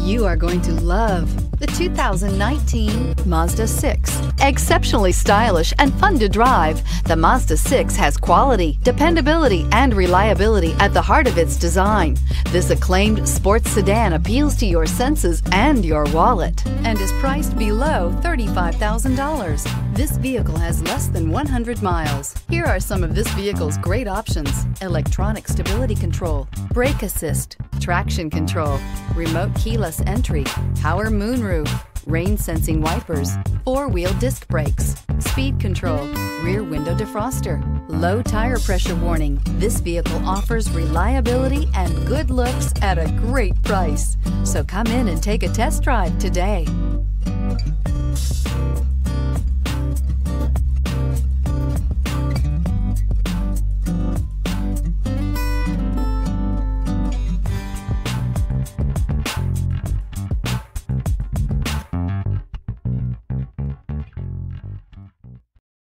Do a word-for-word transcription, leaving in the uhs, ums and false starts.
You are going to love the two thousand nineteen Mazda six. Exceptionally stylish and fun to drive, the Mazda six has quality, dependability, and reliability at the heart of its design. This acclaimed sports sedan appeals to your senses and your wallet and is priced below thirty-five thousand dollars. This vehicle has less than one hundred miles. Here are some of this vehicle's great options: electronic stability control, brake assist, traction control, remote keyless entry, power moonroof, rain sensing wipers, four-wheel disc brakes, speed control, rear window defroster, low tire pressure warning. This vehicle offers reliability and good looks at a great price. So come in and take a test drive today.